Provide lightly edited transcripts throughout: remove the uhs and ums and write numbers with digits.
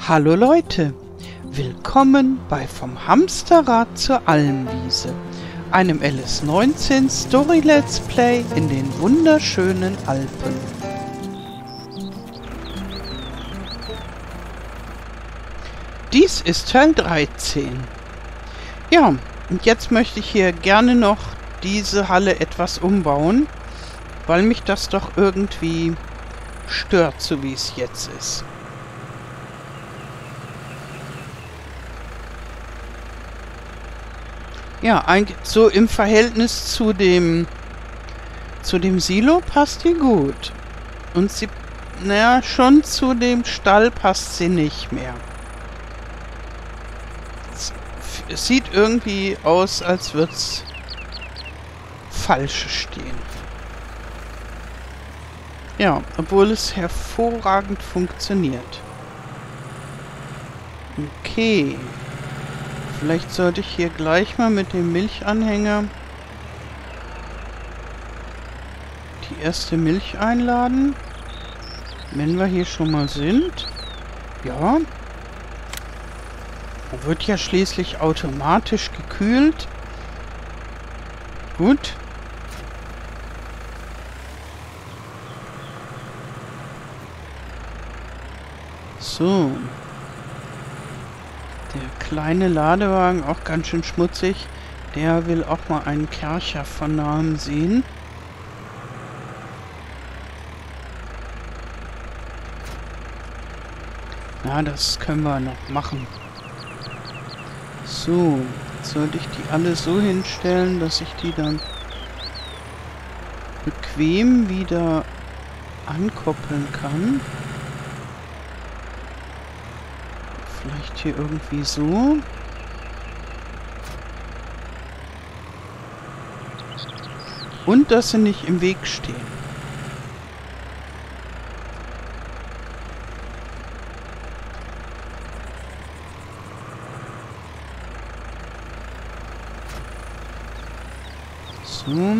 Hallo Leute, willkommen bei Vom Hamsterrad zur Almwiese, einem LS19 Story Let's Play in den wunderschönen Alpen. Dies ist Teil 13. Ja, und jetzt möchte ich hier gerne noch diese Halle etwas umbauen, weil mich das doch irgendwie stört, so wie es jetzt ist. Ja, eigentlich so im Verhältnis zu dem Silo passt die gut. Und sie, naja, schon zu dem Stall passt sie nicht mehr. Es sieht irgendwie aus, als würde es falsch stehen. Ja, obwohl es hervorragend funktioniert. Okay. Vielleicht sollte ich hier gleich mal mit dem Milchanhänger die erste Milch einladen. Wenn wir hier schon mal sind. Ja. Wird ja schließlich automatisch gekühlt. Gut. So. Der kleine Ladewagen, auch ganz schön schmutzig, der will auch mal einen Kercher von nahem sehen. Ja, das können wir noch machen. So, jetzt sollte ich die alle so hinstellen, dass ich die dann bequem wieder ankoppeln kann. Vielleicht hier irgendwie so. Und dass sie nicht im Weg stehen. So.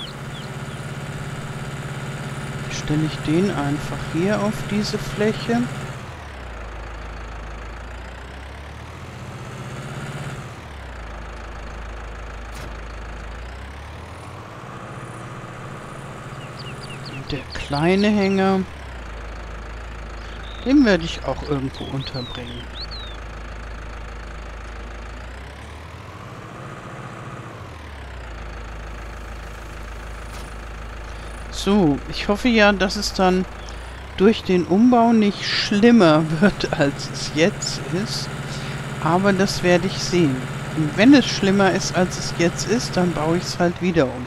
Stelle ich den einfach hier auf diese Fläche. Der kleine Hänger, den werde ich auch irgendwo unterbringen. So, ich hoffe ja, dass es dann durch den Umbau nicht schlimmer wird, als es jetzt ist. Aber das werde ich sehen. Und wenn es schlimmer ist, als es jetzt ist, dann baue ich es halt wieder um.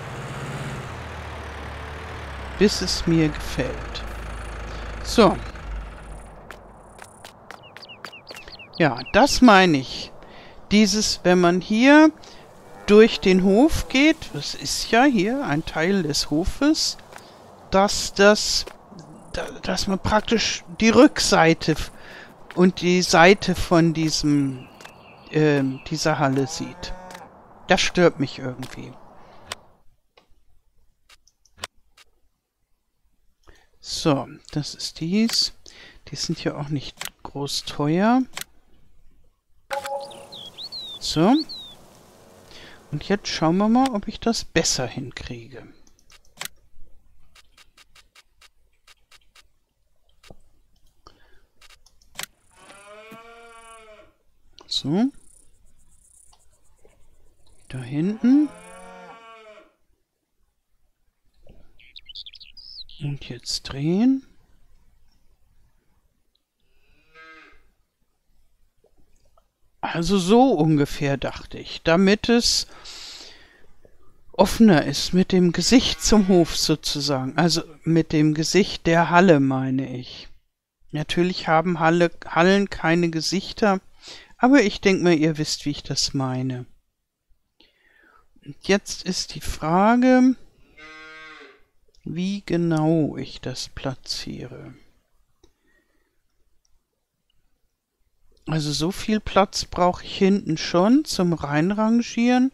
Bis es mir gefällt. So. Ja, das meine ich. Dieses, wenn man hier durch den Hof geht, das ist ja hier ein Teil des Hofes, dass man praktisch die Rückseite und die Seite von dieser Halle sieht. Das stört mich irgendwie. So, das ist dies. Die sind ja auch nicht groß teuer. So. Und jetzt schauen wir mal, ob ich das besser hinkriege. So. Da hinten. Und jetzt drehen. Also so ungefähr dachte ich, damit es offener ist, mit dem Gesicht zum Hof sozusagen. Also mit dem Gesicht der Halle, meine ich. Natürlich haben Hallen keine Gesichter, aber ich denke mal, ihr wisst, wie ich das meine. Und jetzt ist die Frage, wie genau ich das platziere. Also so viel Platz brauche ich hinten schon zum Reinrangieren.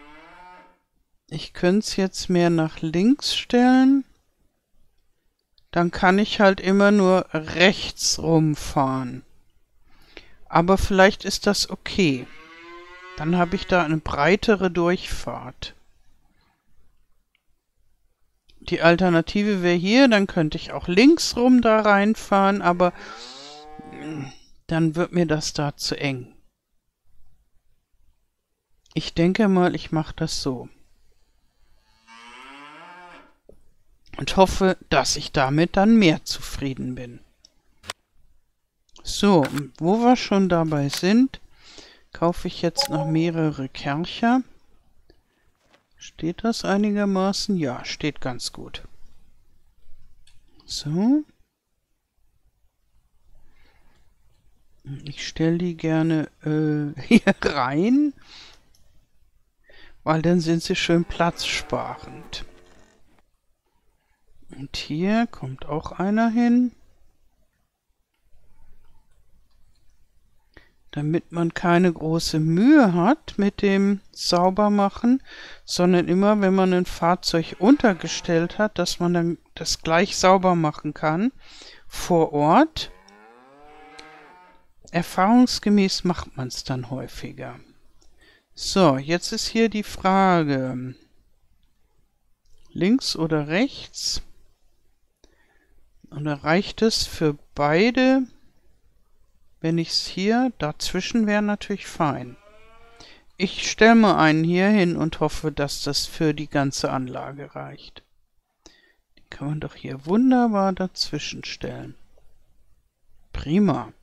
Ich könnte es jetzt mehr nach links stellen. dann kann ich halt immer nur rechts rumfahren. Aber vielleicht ist das okay. Dann habe ich da eine breitere Durchfahrt. Die Alternative wäre hier, dann könnte ich auch links rum da reinfahren, aber dann wird mir das da zu eng. Ich denke mal, ich mache das so. Und hoffe, dass ich damit dann mehr zufrieden bin. So, wo wir schon dabei sind, kaufe ich jetzt noch mehrere Kercher. Steht das einigermaßen? Ja, steht ganz gut. So. Ich stelle die gerne hier rein, weil dann sind sie schön platzsparend. Und hier kommt auch einer hin. Damit man keine große Mühe hat mit dem Saubermachen, sondern immer, wenn man ein Fahrzeug untergestellt hat, dass man dann das gleich sauber machen kann vor Ort. Erfahrungsgemäß macht man es dann häufiger. So, jetzt ist hier die Frage, links oder rechts? Und da reicht es für beide. Wenn ich es hier dazwischen wäre, natürlich fein. Ich stelle mal einen hier hin und hoffe, dass das für die ganze Anlage reicht. Die kann man doch hier wunderbar dazwischen stellen. Prima.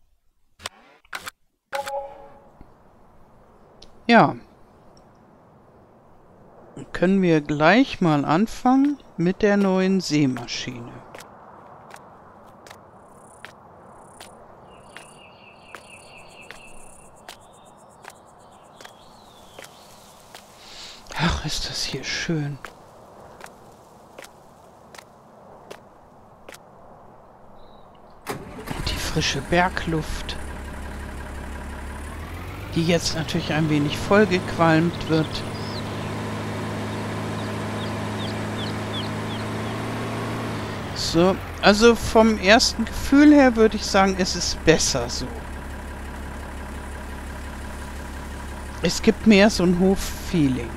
Ja. Dann können wir gleich mal anfangen mit der neuen Sämaschine. Ach, ist das hier schön. Und die frische Bergluft, die jetzt natürlich ein wenig vollgequalmt wird. So, also vom ersten Gefühl her würde ich sagen, es ist besser so. Es gibt mehr so ein Hoffeeling.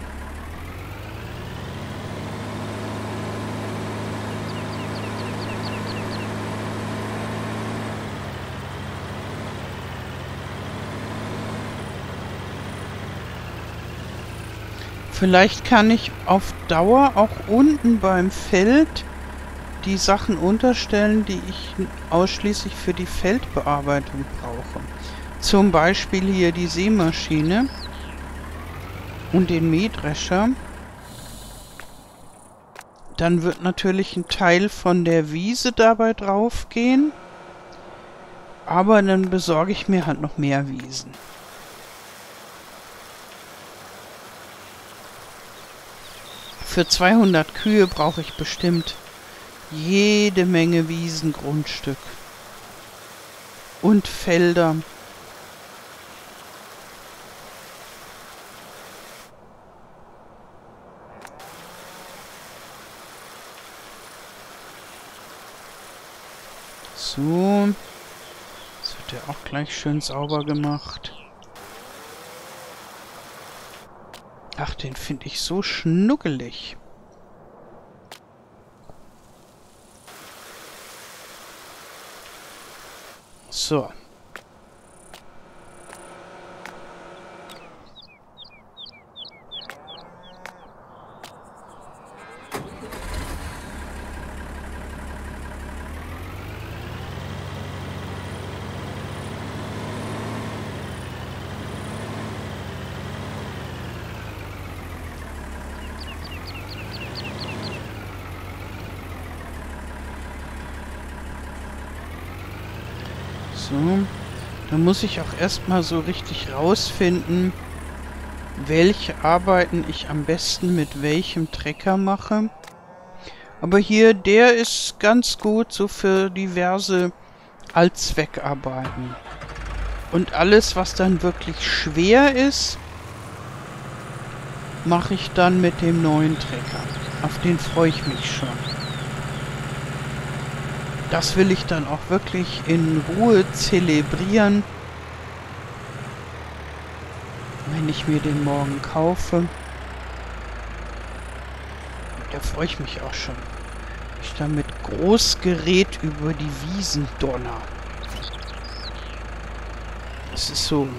Vielleicht kann ich auf Dauer auch unten beim Feld die Sachen unterstellen, die ich ausschließlich für die Feldbearbeitung brauche. Zum Beispiel hier die Sämaschine und den Mähdrescher. Dann wird natürlich ein Teil von der Wiese dabei drauf gehen. Aber dann besorge ich mir halt noch mehr Wiesen. Für 200 Kühe brauche ich bestimmt jede Menge Wiesengrundstück und Felder. So, jetzt wird der auch gleich schön sauber gemacht. Ach, den finde ich so schnuckelig. So. So, da muss ich auch erstmal so richtig rausfinden, welche Arbeiten ich am besten mit welchem Trecker mache. Aber hier, der ist ganz gut so für diverse Allzweckarbeiten. Und alles, was dann wirklich schwer ist, mache ich dann mit dem neuen Trecker. Auf den freue ich mich schon. Das will ich dann auch wirklich in Ruhe zelebrieren, wenn ich mir den morgen kaufe. Da freue ich mich auch schon. Ich da mit Großgerät über die Wiesen donner. Das ist so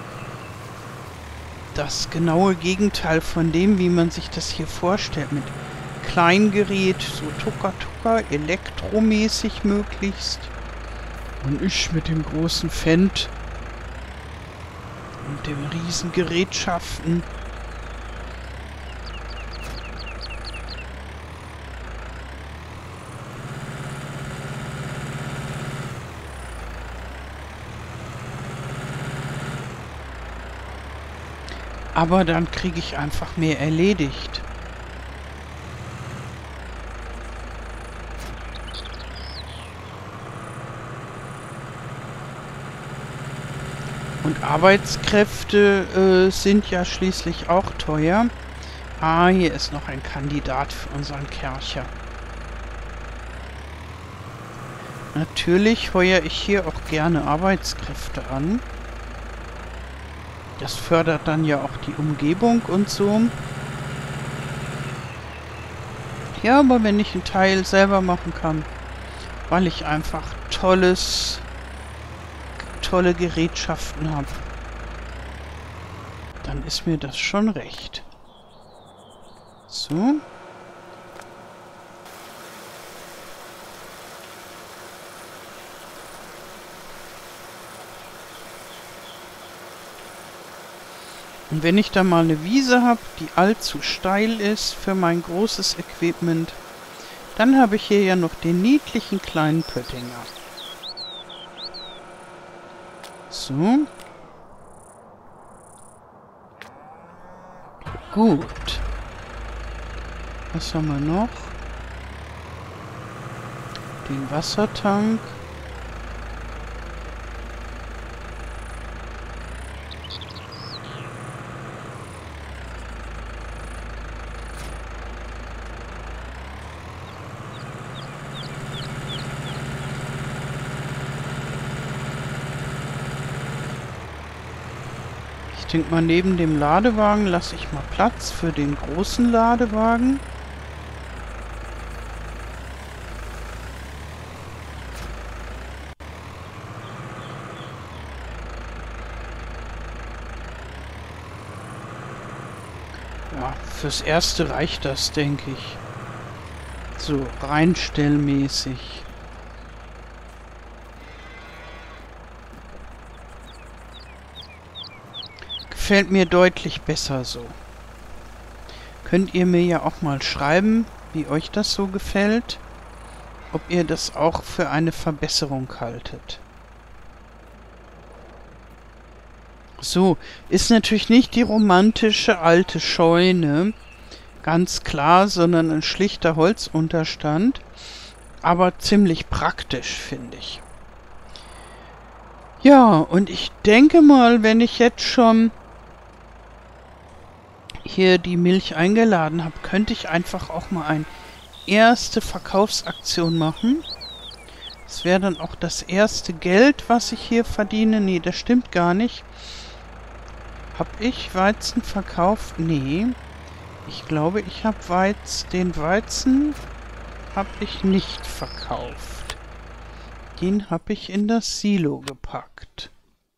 das genaue Gegenteil von dem, wie man sich das hier vorstellt. Mit Kleingerät, so tucker-tucker, elektromäßig möglichst. Und ich mit dem großen Fendt und den riesen Gerätschaften. Aber dann kriege ich einfach mehr erledigt. Und Arbeitskräfte sind ja schließlich auch teuer. Ah, hier ist noch ein Kandidat für unseren Kercher. Natürlich heuere ich hier auch gerne Arbeitskräfte an. Das fördert dann ja auch die Umgebung und so. Ja, aber wenn ich einen Teil selber machen kann, weil ich einfach tolle Gerätschaften habe, dann ist mir das schon recht. So. Und wenn ich da mal eine Wiese habe, die allzu steil ist für mein großes Equipment, dann habe ich hier ja noch den niedlichen kleinen Pöttinger. So. Gut. Was haben wir noch? Den Wassertank. Ich denke mal, neben dem Ladewagen lasse ich mal Platz für den großen Ladewagen. Ja, fürs Erste reicht das, denke ich. So, reinstellmäßig. Gefällt mir deutlich besser so. Könnt ihr mir ja auch mal schreiben, wie euch das so gefällt. Ob ihr das auch für eine Verbesserung haltet. So, ist natürlich nicht die romantische alte Scheune, ganz klar, sondern ein schlichter Holzunterstand, aber ziemlich praktisch, finde ich. Ja, und ich denke mal, wenn ich jetzt schon hier die Milch eingeladen habe, könnte ich einfach auch mal eine erste Verkaufsaktion machen. Das wäre dann auch das erste Geld, was ich hier verdiene. Nee, das stimmt gar nicht. Hab ich Weizen verkauft? Nee. Ich glaube, ich habe den Weizen habe ich nicht verkauft. Den habe ich in das Silo gepackt.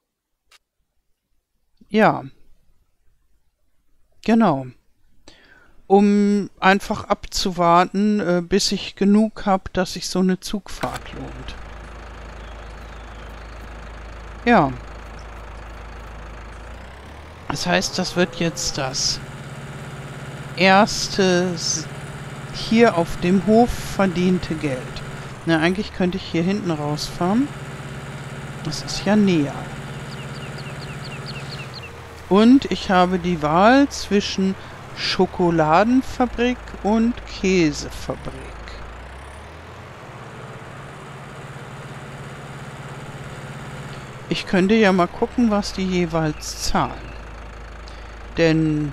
Ja. Genau. Um einfach abzuwarten, bis ich genug habe, dass sich so eine Zugfahrt lohnt. Ja. Das heißt, das wird jetzt das erste hier auf dem Hof verdiente Geld. Na, eigentlich könnte ich hier hinten rausfahren. Das ist ja näher. Und ich habe die Wahl zwischen Schokoladenfabrik und Käsefabrik. Ich könnte ja mal gucken, was die jeweils zahlen. Denn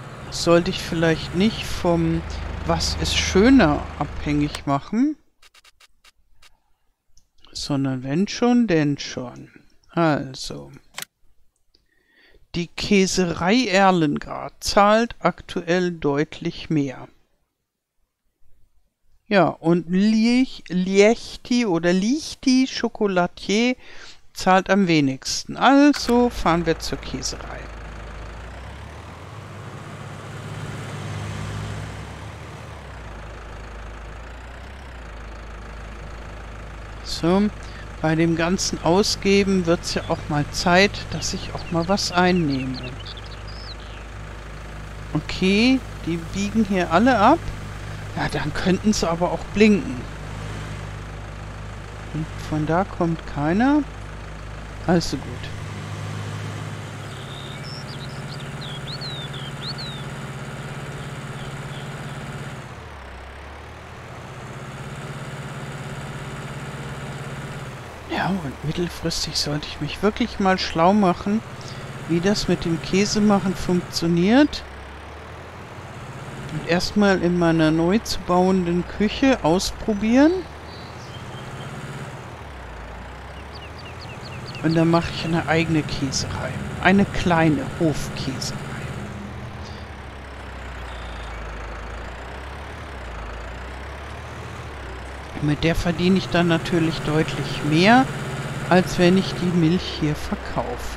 sollte ich vielleicht nicht vom Was ist schöner abhängig machen. Sondern wenn schon, denn schon. Also. Die Käserei Erlengrad zahlt aktuell deutlich mehr. Ja, und Liechti oder Liechti Chocolatier zahlt am wenigsten. Also fahren wir zur Käserei. So, bei dem ganzen Ausgeben wird es ja auch mal Zeit, dass ich auch mal was einnehme. Okay, die biegen hier alle ab. Ja, dann könnten sie aber auch blinken. Und von da kommt keiner. Also gut. Ja, und mittelfristig sollte ich mich wirklich mal schlau machen, wie das mit dem Käsemachen funktioniert. Und erstmal in meiner neu zu bauenden Küche ausprobieren. Und dann mache ich eine eigene Käserei. Eine kleine Hofkäserei. Mit der verdiene ich dann natürlich deutlich mehr, als wenn ich die Milch hier verkaufe.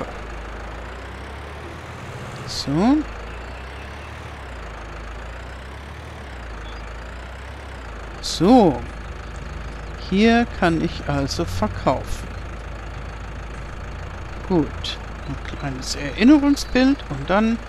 So. So. Hier kann ich also verkaufen. Gut. Ein kleines Erinnerungsbild und dann...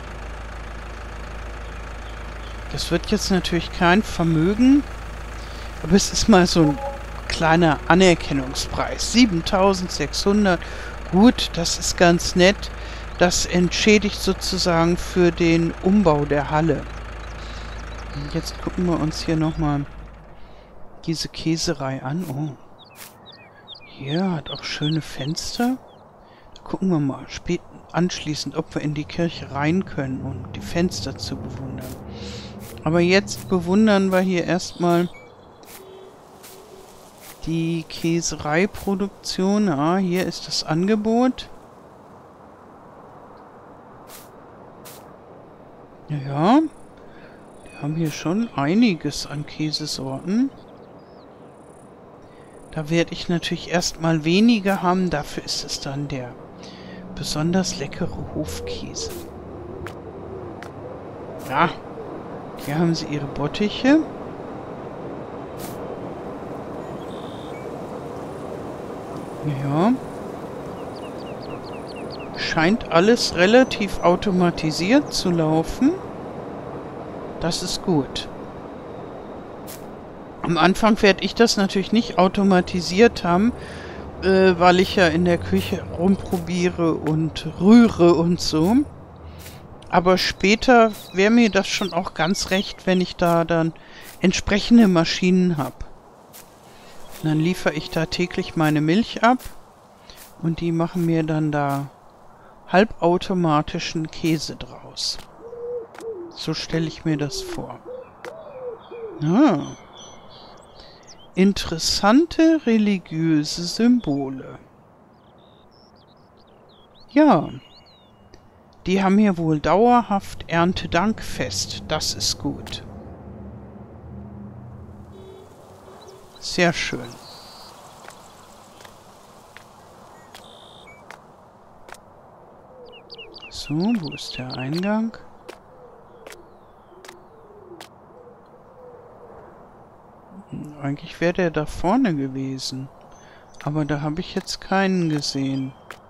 Das wird jetzt natürlich kein Vermögen, aber es ist mal so ein kleiner Anerkennungspreis. 7.600. Gut, das ist ganz nett. Das entschädigt sozusagen für den Umbau der Halle. Und jetzt gucken wir uns hier nochmal diese Käserei an. Oh. Hier hat auch schöne Fenster. Da gucken wir mal anschließend, ob wir in die Kirche rein können, um die Fenster zu bewundern. Aber jetzt bewundern wir hier erstmal die Käsereiproduktion. Ah, hier ist das Angebot. Ja, die haben hier schon einiges an Käsesorten. Da werde ich natürlich erstmal weniger haben. Dafür ist es dann der besonders leckere Hofkäse. Ja, hier haben sie ihre Bottiche. Ja. Scheint alles relativ automatisiert zu laufen. Das ist gut. Am Anfang werde ich das natürlich nicht automatisiert haben, weil ich ja in der Küche rumprobiere und rühre und so. Aber später wäre mir das schon auch ganz recht, wenn ich da dann entsprechende Maschinen habe. Dann liefere ich da täglich meine Milch ab und die machen mir dann da halbautomatischen Käse draus. So stelle ich mir das vor. Ah. Interessante religiöse Symbole. Ja. Die haben hier wohl dauerhaft Erntedankfest. Das ist gut. Sehr schön. So, wo ist der Eingang? Eigentlich wäre der da vorne gewesen. Aber da habe ich jetzt keinen gesehen.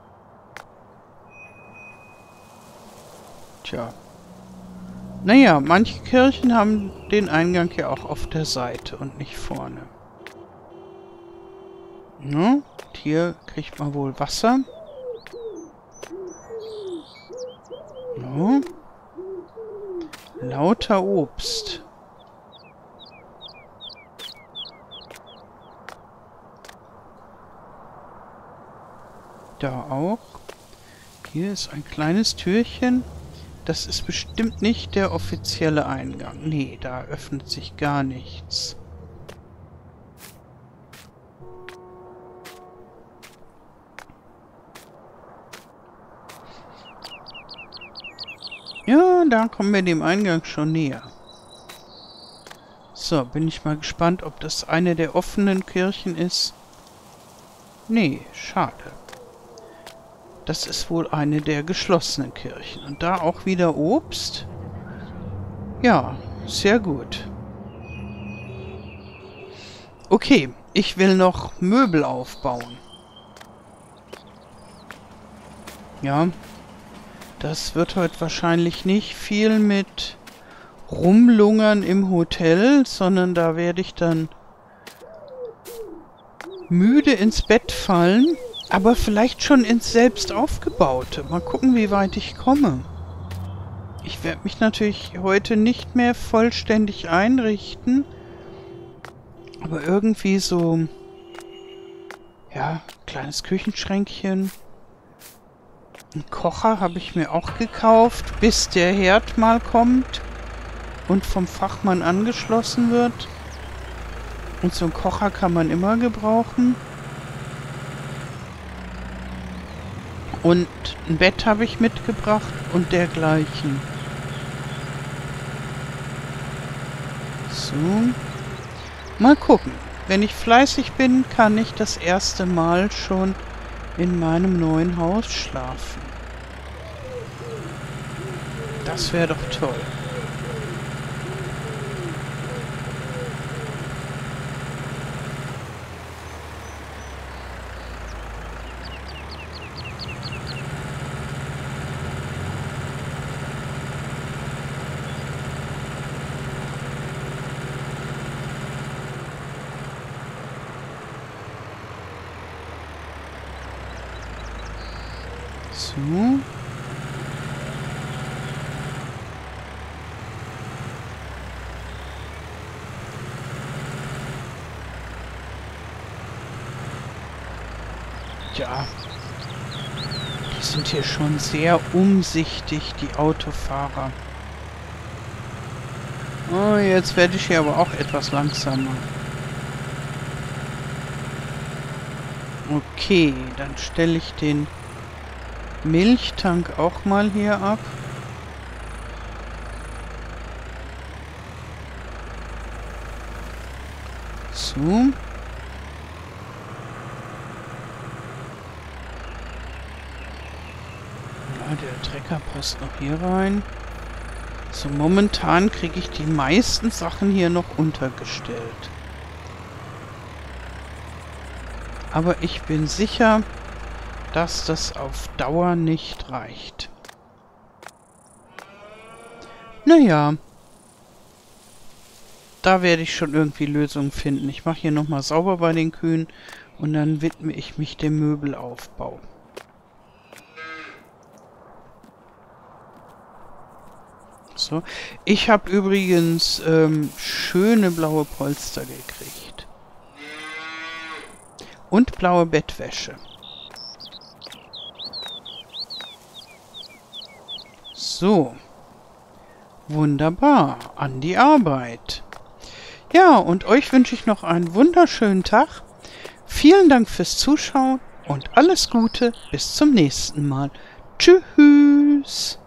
Tja. Naja, manche Kirchen haben den Eingang ja auch auf der Seite und nicht vorne. Ja, hier kriegt man wohl Wasser. Ja. Lauter Obst. Da auch. Hier ist ein kleines Türchen. Das ist bestimmt nicht der offizielle Eingang. Nee, da öffnet sich gar nichts. da kommen wir dem Eingang schon näher. So, bin ich mal gespannt, ob das eine der offenen Kirchen ist. Nee, schade. Das ist wohl eine der geschlossenen Kirchen. Und da auch wieder Obst. Ja, sehr gut. Okay, ich will noch Möbel aufbauen. Ja, das wird heute wahrscheinlich nicht viel mit Rumlungern im Hotel, sondern da werde ich dann müde ins Bett fallen, aber vielleicht schon ins selbst aufgebaute. Mal gucken, wie weit ich komme. Ich werde mich natürlich heute nicht mehr vollständig einrichten, aber irgendwie so, ja, kleines Küchenschränkchen. Einen Kocher habe ich mir auch gekauft, bis der Herd mal kommt und vom Fachmann angeschlossen wird. Und so einen Kocher kann man immer gebrauchen. Und ein Bett habe ich mitgebracht und dergleichen. So. Mal gucken. Wenn ich fleißig bin, kann ich das erste Mal schon in meinem neuen Haus schlafen. Das wäre doch toll. So. Ja. Die sind hier schon sehr umsichtig, die Autofahrer. Oh, jetzt werde ich hier aber auch etwas langsamer. Okay, dann stelle ich den Milchtank auch mal hier ab. So. Ja, der Trecker passt noch hier rein. So, momentan kriege ich die meisten Sachen hier noch untergestellt. Aber ich bin sicher, dass das auf Dauer nicht reicht. Naja. Da werde ich schon irgendwie Lösungen finden. Ich mache hier nochmal sauber bei den Kühen und dann widme ich mich dem Möbelaufbau. So. Ich habe übrigens schöne blaue Polster gekriegt. Und blaue Bettwäsche. So. Wunderbar. An die Arbeit. Ja, und euch wünsche ich noch einen wunderschönen Tag. Vielen Dank fürs Zuschauen und alles Gute. Bis zum nächsten Mal. Tschüss.